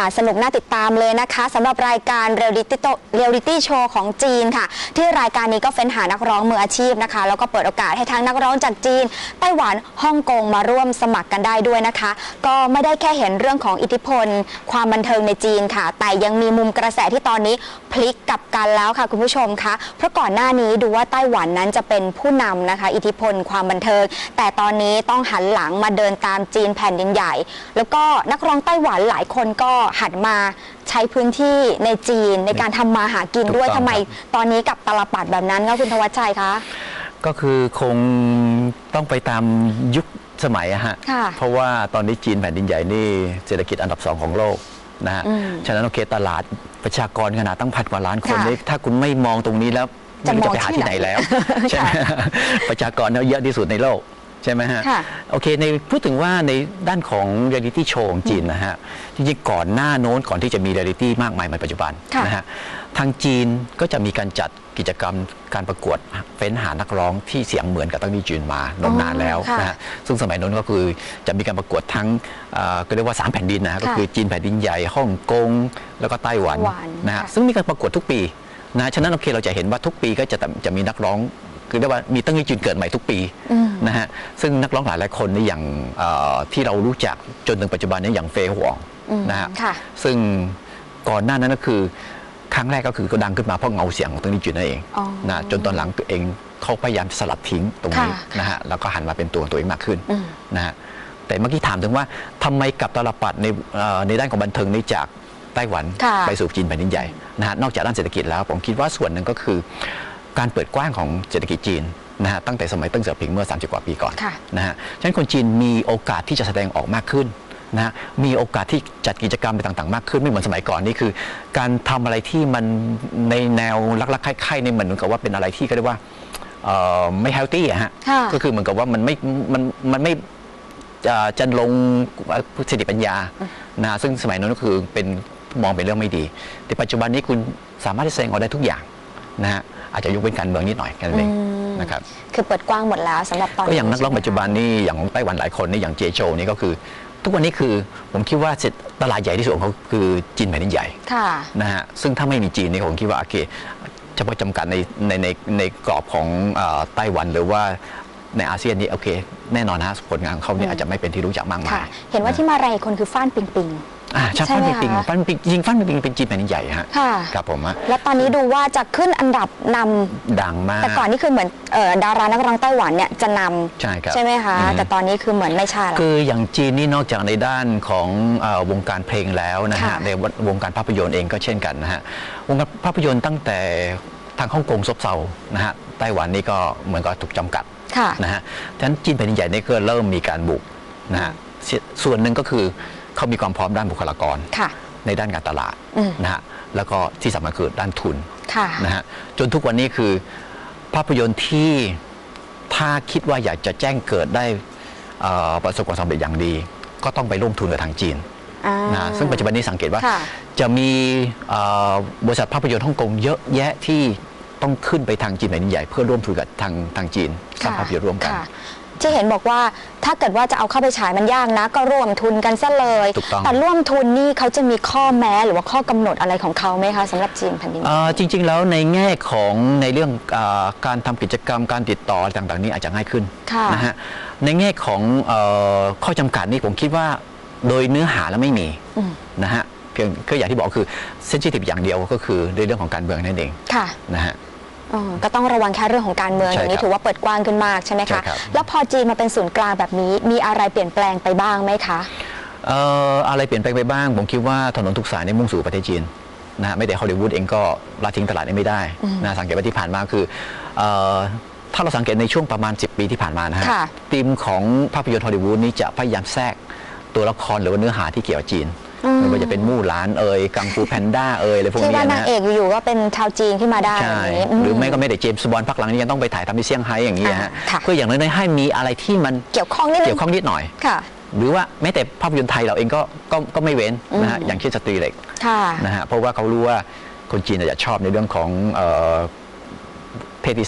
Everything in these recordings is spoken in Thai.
สนุกน่าติดตามเลยนะคะสำหรับรายการเรียลลิตี้โชว์ของจีนค่ะที่รายการนี้ก็เฟ้นหานักร้องมืออาชีพนะคะแล้วก็เปิดโอกาสให้ทั้งนักร้องจากจีนไต้หวันฮ่องกงมาร่วมสมัครกันได้ด้วยนะคะก็ไม่ได้แค่เห็นเรื่องของอิทธิพลความบันเทิงในจีนค่ะแต่ยังมีมุมกระแสที่ตอนนี้พลิกกลับกันแล้วค่ะคุณผู้ชมคะเพราะก่อนหน้านี้ดูว่าไต้หวันนั้นจะเป็นผู้นำนะคะอิทธิพลความบันเทิงแต่ตอนนี้ต้องหันหลังมาเดินตามจีนแผ่นดินใหญ่แล้วก็นักร้องไต้หวันหลายคนก็หันมาใช้พื้นที่ในจีนในการทำมาหากินด้วยทำไมตอนนี้กับตลปัดแบบนั้นคะคุณธวัชชัยคะก็คือคงต้องไปตามยุคสมัยฮะเพราะว่าตอนนี้จีนแผ่นดินใหญ่นี่เศรษฐกิจอันดับ2ของโลกนะฮะฉะนั้นโอเคตลาดประชากรขนาดตั้ง1,000 กว่าล้านคนนี้ถ้าคุณไม่มองตรงนี้แล้วไม่รู้จะไปหาที่ไหนแล้วใช่ไหมประชากรเยอะที่สุดในโลกใช่ไหมฮะโอเคในพูดถึงว่าในด้านของเรียลลิตี้โชว์ของจีนนะฮะจริงๆก่อนหน้าโน้นก่อนที่จะมีเรียลลิตี้มากมายในปัจจุบันนะฮะทางจีนก็จะมีการจัดกิจกรรมการประกวดเฟ้นหานักร้องที่เสียงเหมือนกับตั้งที่จีนมานานแล้วนะฮะซึ่งสมัยโน้นก็คือจะมีการประกวดทั้งก็เรียกว่า3แผ่นดินนะก็คือจีนแผ่นดินใหญ่ฮ่องกงแล้วก็ไต้หวันนะฮะซึ่งมีการประกวดทุกปีนะฉะนั้นโอเคเราจะเห็นว่าทุกปีก็จะมีนักร้องคือเรียกว่ามีตั้งที่จีนเกิดใหม่ทุกปีนะฮะซึ่งนักร้องหลายคนนี่อย่างที่เรารู้จักจนถึงปัจจุบันนี้อย่างเฟยหวงนะฮะซึ่งก่อนหน้านั้นก็คือครั้งแรกก็คือก็ดังขึ้นมาเพราะเงาเสียงของตั้งที่จีนนั่นเองนะจนตอนหลังเองเขาพยายามสลัดทิ้งตรงนี้นะฮะแล้วก็หันมาเป็นตัวเองมากขึ้นนะฮะแต่เมื่อกี้ถามถึงว่าทำไมกับตลปัดในด้านของบันเทิงนี้จากไต้หวันไปสู่จีนแผ่นดินใหญ่นะฮะนอกจากด้านเศรษฐกิจแล้วผมคิดว่าส่วนหนึ่งก็คือการเปิดกว้างของเศรษฐกิจจีนนะฮะตั้งแต่สมัยเติ้งเสี่ยวผิงเมื่อ30 กว่าปีก่อนนะฮะฉะนั้นคนจีนมีโอกาสที่จะแสดงออกมากขึ้นนะมีโอกาสที่จัดกิจกรรมไปต่างๆมากขึ้นไม่เหมือนสมัยก่อนนี่คือการทำอะไรที่มันในแนวลักๆคล้ายๆในเหมือนกับว่าเป็นอะไรที่ก็เรียกว่าไม่เฮลตี้อะฮะก็คือเหมือนกับว่ามันไม่จันลงสติปัญญานะซึ่งสมัยนั้นก็คือเป็นมองเป็นเรื่องไม่ดีแต่ปัจจุบันนี้คุณสามารถแสดงออกได้ทุกอย่างนะฮะอาจจะยกเป็นการเมืองนิดหน่อยแค่นั้นเองนะครับคือเปิดกว้างหมดแล้วสำหรับตอนก็อย่างนักร้องปัจจุบันนี่อย่างของไต้หวันหลายคนนี่อย่างเจโจนี่ก็คือทุกวันนี้คือผมคิดว่าตลาดใหญ่ที่สุดของเขาคือจีนแผ่นดินใหญ่นะฮะซึ่งถ้าไม่มีจีนนี่ผมคิดว่าโอเคเฉพาะจำกัดในกรอบของไต้หวันหรือว่าในอาเซียนนี่โอเคแน่นอนนะผลงานเขาเนี่ยอาจจะไม่เป็นที่รู้จักมากมายเห็นว่าที่มาไรคนคือฟ้านปิงปิงใช่ฟ้านปิงปิงจริงฟ้านปิงปิงเป็นจีนแผ่นดินใหญ่ฮะครับผมและตอนนี้ดูว่าจะขึ้นอันดับนำดังมากแต่ก่อนนี่คือเหมือนดารานักร้องไต้หวันเนี่ยจะนำใช่ไหมคะแต่ตอนนี้คือเหมือนไม่ใช่แล้วคืออย่างจีนนี่นอกจากในด้านของวงการเพลงแล้วนะฮะในวงการภาพยนตร์เองก็เช่นกันนะฮะวงการภาพยนตร์ตั้งแต่ทางฮ่องกงซบเซานะฮะไต้หวันนี่ก็เหมือนกับถูกจำกัดนะฮะฉะนั้นจีนแผ่นดินใหญ่นี่ก็เริ่มมีการบุกนะฮะส่วนหนึ่งก็คือเขามีความพร้อมด้านบุคลากรในด้านการตลาดนะฮะแล้วก็ที่สำคัญคือด้านทุนนะฮะจนทุกวันนี้คือภาพยนตร์ที่ถ้าคิดว่าอยากจะแจ้งเกิดได้ประสบความสำเร็จอย่างดีก็ต้องไปร่วมทุนกับทางจีนนะซึ่งปัจจุบันนี้สังเกตว่าจะมีบริษัทภาพยนตร์ฮ่องกงเยอะแยะที่ต้องขึ้นไปทางจีนแผ่นดินใหญ่เพื่อร่วมทุนกับทางจีนสร้างภาพยนตร์ร่วมกันที่เห็นบอกว่าถ้าเกิดว่าจะเอาเข้าไปฉายมันยากนะก็ร่วมทุนกันซะเลยแต่ร่วมทุนนี่เขาจะมีข้อแม้หรือว่าข้อกำหนดอะไรของเขาไหมคะสำหรับจีนแผ่นดินจริงๆแล้วในแง่ของในเรื่องการทำกิจกรรมการติดต่อต่างๆนี้อาจจะง่ายขึ้นนะฮะในแง่ของข้อจำกัดนี่ผมคิดว่าโดยเนื้อหาแล้วไม่มีนะฮะเพียงก็อย่างที่บอกคือเซนซิทีฟอย่างเดียวก็คือในเรื่องของการเมืองนั่นเองนะฮะก็ต้องระวังแค่เรื่องของการเมืองอย่างนี้ถือว่าเปิดกว้างขึ้นมากใช่ไหมคะแล้วพอจีนมาเป็นศูนย์กลางแบบนี้มีอะไรเปลี่ยนแปลงไปบ้างไหมคะอะไรเปลี่ยนแปลงไปบ้างผมคิดว่าถนนทุกสายในมุ่งสู่ประเทศจีนนะฮะไม่แต่ฮอลลีวูดเองก็ละทิ้งตลาดนี้ไม่ได้นะสังเกตว่าที่ผ่านมาคือถ้าเราสังเกตในช่วงประมาณ10 ปีที่ผ่านมานะฮะธีมของภาพยนตร์ฮอลลีวูดนี้จะพยายามแทรกตัวละครหรือว่าเนื้อหาที่เกี่ยวกับจีนไม่ว่าจะเป็นมู่หลานกังฟูแพนด้าอะไรพวกนี้นะที่ว่านางเอกอยู่ๆก็เป็นชาวจีนขึ้นมาได้หรือไม่ก็ไม่ได้เจมส์บอนด์พักหลังนี้ยังต้องไปถ่ายทำที่เซี่ยงไฮ้อย่างนี้ฮะเพื่ออย่างน้อยๆให้มีอะไรที่มันเกี่ยวข้องนิดหน่อยหรือว่าแม้แต่ภาพยนตร์ไทยเราเองก็ไม่เว้นนะฮะอย่างเช่นสตรีเหล็กนะฮะเพราะว่าเขารู้ว่าคนจีนจะชอบในเรื่องของเพศที่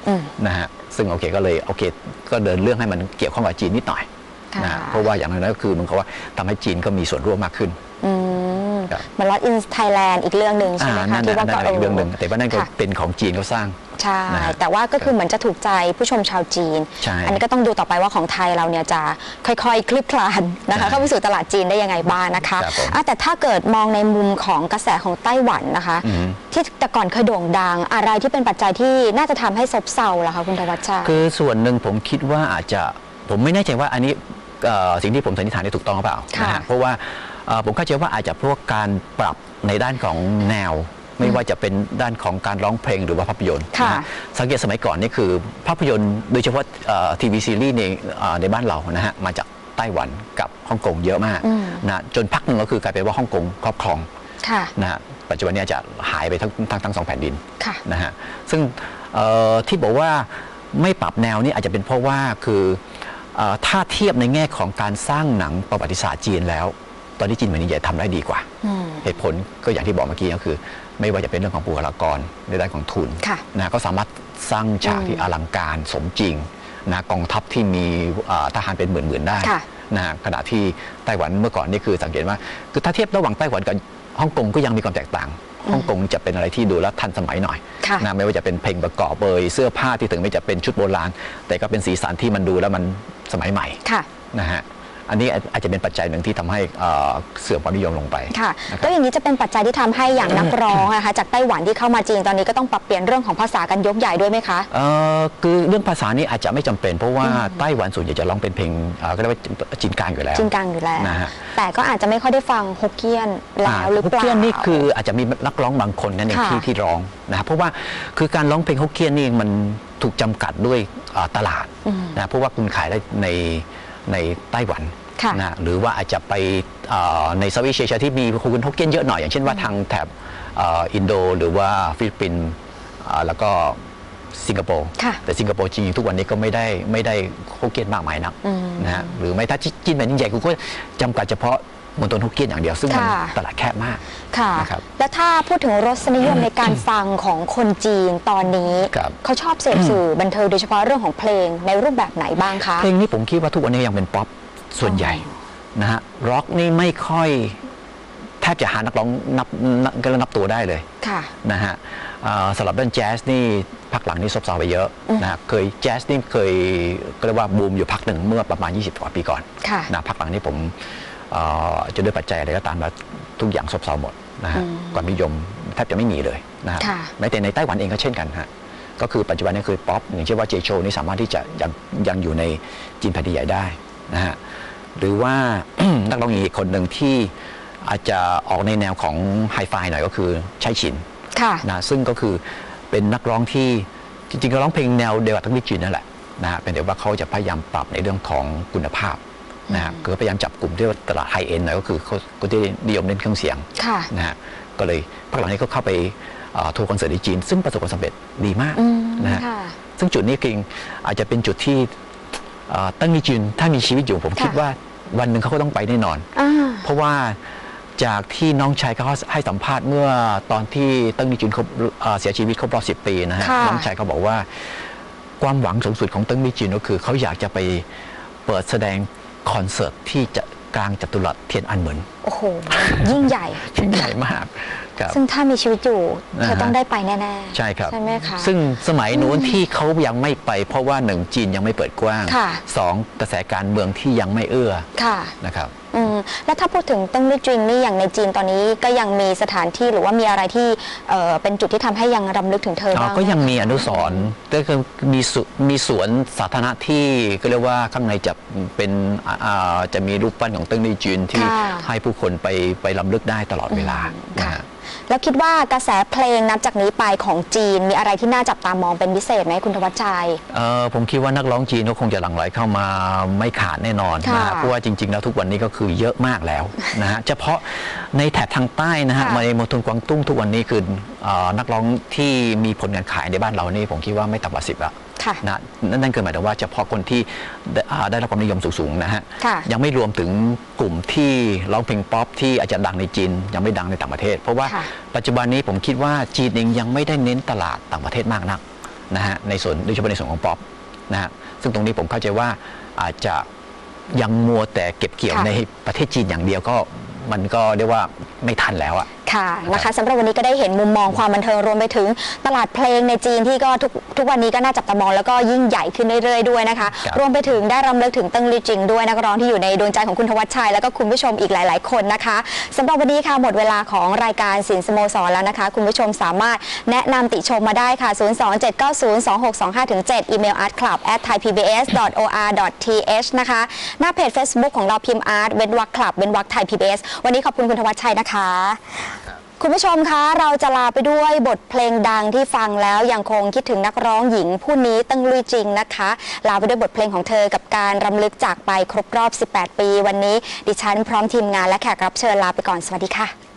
3นะฮะซึ่งโอเคก็เลยโอเคก็เดินเรื่องให้มันเกี่ยวข้องกับจีนนิดหน่อยนะเพราะว่าอย่างนั้นก็คือมันเขาว่าทำให้จีนก็มีส่วนร่วมมากขึ้นเหมือน Lost in Thailand อีกเรื่องหนึ่งใช่ไหมคะที่ว่าก็อีกเรื่องหนึ่งแต่ว่านั่นก็เป็นของจีนเขาสร้างใช่แต่ว่าก็คือเหมือนจะถูกใจผู้ชมชาวจีนอันนี้ก็ต้องดูต่อไปว่าของไทยเราเนี่ยจะค่อยๆคลืบคลานนะคะเข้าไปสู่ตลาดจีนได้ยังไงบ้างนะคะแต่ถ้าเกิดมองในมุมของกระแสของไต้หวันนะคะที่แต่ก่อนเคยโด่งดังอะไรที่เป็นปัจจัยที่น่าจะทำให้ซบเซาล่ะคะคุณธวัชชัยคือส่วนหนึ่งผมคิดว่าอาจจะผมไม่แน่ใจว่าอันนี้สิ่งที่ผมสันนิษฐานถูกต้องหรือเปล่านะฮะเพราะว่าผมเข้าใจว่าอาจจะพวกการปรับในด้านของแนวไม่ว่าจะเป็นด้านของการร้องเพลงหรือว่าภาพยนตร์สังเกตสมัยก่อนนี่คือภาพยนตร์โดยเฉพาะทีวีซีรีส์ในบ้านเรานะฮะมาจากไต้หวันกับฮ่องกงเยอะมากนะจนพักหนึ่งก็คือกลายเป็นว่าฮ่องกงครอบครองนะฮะปัจจุบันนี้จะหายไปทั้งสองแผ่นดินนะฮะซึ่งที่บอกว่าไม่ปรับแนวนี่อาจจะเป็นเพราะว่าคือถ้าเทียบในแง่ของการสร้างหนังประวัติศาสตร์จีนแล้วตอนนี้จีนแผ่นดินใหญ่ทำได้ดีกว่าเหตุผลก็อย่างที่บอกเมื่อกี้ก็คือไม่ว่าจะเป็นเรื่องของบุคลากรในด้านของทุนนะก็สามารถสร้างฉากที่อลังการสมจริงนะกองทัพที่มีทหารเป็นหมื่นๆได้นะขณะที่ไต้หวันเมื่อก่อนนี่คือสังเกตว่าคือถ้าเทียบระหว่างไต้หวันกับฮ่องกงก็ยังมีความแตกต่างฮ่องกงจะเป็นอะไรที่ดูแล้วทันสมัยหน่อยนะไม่ว่าจะเป็นเพลงประกอบเสื้อผ้าที่ถึงไม่จะเป็นชุดโบราณแต่ก็เป็นสีสันที่มันดูแล้วมันสมัยใหม่นะฮะอันนี้อาจจะเป็นปัจจัยหนึ่งที่ทำให้เสื่อมความนิยมลงไปค่ะก็อย่างนี้จะเป็นปัจจัยที่ทำให้อย่างนักร้องนะคะจากไต้หวันที่เข้ามาจีนตอนนี้ก็ต้องปรับเปลี่ยนเรื่องของภาษากันยกใหญ่ด้วยไหมคะคือเรื่องภาษานี่อาจจะไม่จำเป็นเพราะว่าไต้หวันส่วนใหญ่จะร้องเป็นเพลงก็เรียกว่าจีนกลางอยู่แล้วจีนกลางอยู่แล้วแต่ก็อาจจะไม่ค่อยได้ฟังฮกเกี้ยนแล้วหรือเปล่าฮกเกี้ยนนี่คืออาจจะมีนักร้องบางคนนั่นเองที่ร้องนะเพราะว่าคือการร้องเพลงฮกเกี้ยนนี่มันถูกจำกัดด้วยตลาดนะเพราะว่าคุณขายได้ในไต้หวันนะหรือว่าอาจจะไปในเซาท์อีสต์เอเชียที่มีคนฮกเกี้ยนเยอะหน่อยอย่างเช่นว่าทางแถบอินโดหรือว่าฟิลิปปินส์แล้วก็สิงคโปร์แต่สิงคโปร์จริงๆทุกวันนี้ก็ไม่ได้ฮกเกี้ยนมากมายนักนะฮะหรือไม่ถ้าจีนแผ่นดินใหญ่คุณก็จำกัดเฉพาะมณฑลฮกเกี้ยนอย่างเดียวซึ่งมันตลาดแคบมากค่ะแล้วถ้าพูดถึงรสนิยมในการฟังของคนจีนตอนนี้เขาชอบเสพสื่อบันเทิงโดยเฉพาะเรื่องของเพลงในรูปแบบไหนบ้างคะเพลงนี้ผมคิดว่าทุกวันนี้ยังเป็นป๊อปส่วนใหญ่นะฮะร็อกนี่ไม่ค่อยแทบจะหานักร้องนับตัวได้เลยนะฮะสำหรับเรื่องแจ๊สนี่พักหลังนี่ซบเซาไปเยอะนะเคยแจ๊สนี่เคยก็เรียกว่าบูมอยู่พักหนึ่งเมื่อประมาณ20 กว่าปีก่อนนะพักหลังนี้ผมจะด้วยปัจจัยอะไรก็ตามแล้วทุกอย่างซบเซาหมดนะฮะความนิยมแทบจะไม่มีเลยนะฮะแม้แต่ในไต้หวันเองก็เช่นกันฮะก็คือปัจจุบันนี้คือป๊อปอย่างเช่นว่าเจโชนี่สามารถที่จะยังอยู่ในจีนแผ่นดินใหญ่ได้นะฮะหรือว่า นักร้องอีกคนหนึ่งที่อาจจะออกในแนวของไฮไฟหน่อยก็คือไช่ฉินนะซึ่งก็คือเป็นนักร้องที่จริงๆก็ร้องเพลงแนวเดียวกับทั้งจีนนั่นแหละนะฮะเป็นแต่ว่าเขาจะพยายามปรับในเรื่องของคุณภาพนะฮะก็พยายามจับกลุ่มที่ตลาดไฮเอ็นหน่อยก็คือคนที่นิยมเล่นเครื่องเสียงนะฮะก็เลยพักหลังนี้ก็เข้าไปทัวร์คอนเสิร์ตในจีนซึ่งประสบความสำเร็จดีมากนะฮะซึ่งจุดนี้จริงอาจจะเป็นจุดที่ตั้งมีจีนถ้ามีชีวิตอยู่ผมคิดว่าวันหนึ่งเขาก็ต้องไปแน่นอนเพราะว่าจากที่น้องชายเขาให้สัมภาษณ์เมื่อตอนที่ตั้งมีจีนเสียชีวิตครบรอบ10 ปีนะฮะน้องชายเขาบอกว่าความหวังสูงสุดของตั้งมีจีนก็คือเขาอยากจะไปเปิดแสดงคอนเสิร์ตที่จะกลางจัตุรัสเทียนอันเหมินโอ้โหยิ่งใหญ่ยิ่งใหญ่มากซึ่งถ้ามีชีวิตอยู่เธอต้องได้ไปแน่ๆใช่ครับใช่ไหมคะซึ่งสมัยนู้นที่เขายังไม่ไปเพราะว่า1จีนยังไม่เปิดกว้าง2กระแสการเมืองที่ยังไม่เอื้อนะครับแล้วถ้าพูดถึงเติ้งลี่จริงนี่อย่างในจีนตอนนี้ก็ยังมีสถานที่หรือว่ามีอะไรที่เป็นจุดที่ทำให้ยังรำลึกถึงเธอบ้างก็ยังมีอนุสรณ์ก็คือมีสวนสาธารณะที่ก็เรียกว่าข้างในจะเป็นจะมีรูปปั้นของเติ้งลี่จินที่ให้ผู้คนไปรำลึกได้ตลอดเวลาแล้วคิดว่ากระแสเพลงนับจากนี้ไปของจีนมีอะไรที่น่าจับตามองเป็นพิเศษไหมคุณธวัชชัยผมคิดว่านักร้องจีนก็คงจะหลั่งไหลเข้ามาไม่ขาดแน่นอนนะเพราะว่าจริงๆแล้วทุกวันนี้ก็คือเยอะมากแล้วนะฮะเฉพาะในแถบทางใต้นะฮะในมณฑลกวางตุ้งทุกวันนี้คือนักร้องที่มีผลงานขายในบ้านเรานี่ผมคิดว่าไม่ต่ำกว่า10ละนะนั่นคือหมายถึงว่าเฉพาะคนที่ได้รับความนิยมสูงๆนะฮะยังไม่รวมถึงกลุ่มที่ร้องเพลงป๊อปที่อาจจะดังในจีนยังไม่ดังในต่างประเทศเพราะว่าปัจจุบันนี้ผมคิดว่าจีนเองยังไม่ได้เน้นตลาดต่างประเทศมากนักนะฮะในส่วนโดยเฉพาะในส่วนของป๊อปนะฮะซึ่งตรงนี้ผมเข้าใจว่าอาจจะยังมัวแต่เก็บเกี่ยวในประเทศจีนอย่างเดียวก็มันก็เรียกว่าไม่ทันแล้วอะค่ะนะคะสำหรับวันนี้ก็ได้เห็นมุมมองความบันเทิงรวมไปถึงตลาดเพลงในจีนที่ก็ทุกวันนี้ก็น่าจับตามองแล้วก็ยิ่งใหญ่ขึ้นเรื่อยๆด้วยนะคะรวมไปถึงได้รำลึกถึงเติ้งลี่จิงด้วยนักร้องที่อยู่ในดวงใจของคุณธวัชชัยแล้วก็คุณผู้ชมอีกหลายๆคนนะคะสำหรับวันนี้ค่ะหมดเวลาของรายการศิลป์สโมสรแล้วนะคะคุณผู้ชมสามารถแนะนำติชมมาได้ค่ะ 027902625-7 อีเมล artclub@thaipbs.or.th นะคะหน้าเพจ Facebook ของเราพิมพ์ art เว้นวรรค club เว้นวรรค Thai PBS วันนี้ขอบคุณคุณธวัชชัยนะคะคุณผู้ชมคะเราจะลาไปด้วยบทเพลงดังที่ฟังแล้วยังคงคิดถึงนักร้องหญิงผู้นี้เติ้งลี่จิงนะคะลาไปด้วยบทเพลงของเธอกับการรำลึกจากไปครบรอบ 18 ปีวันนี้ดิฉันพร้อมทีมงานและแขกรับเชิญลาไปก่อนสวัสดีค่ะ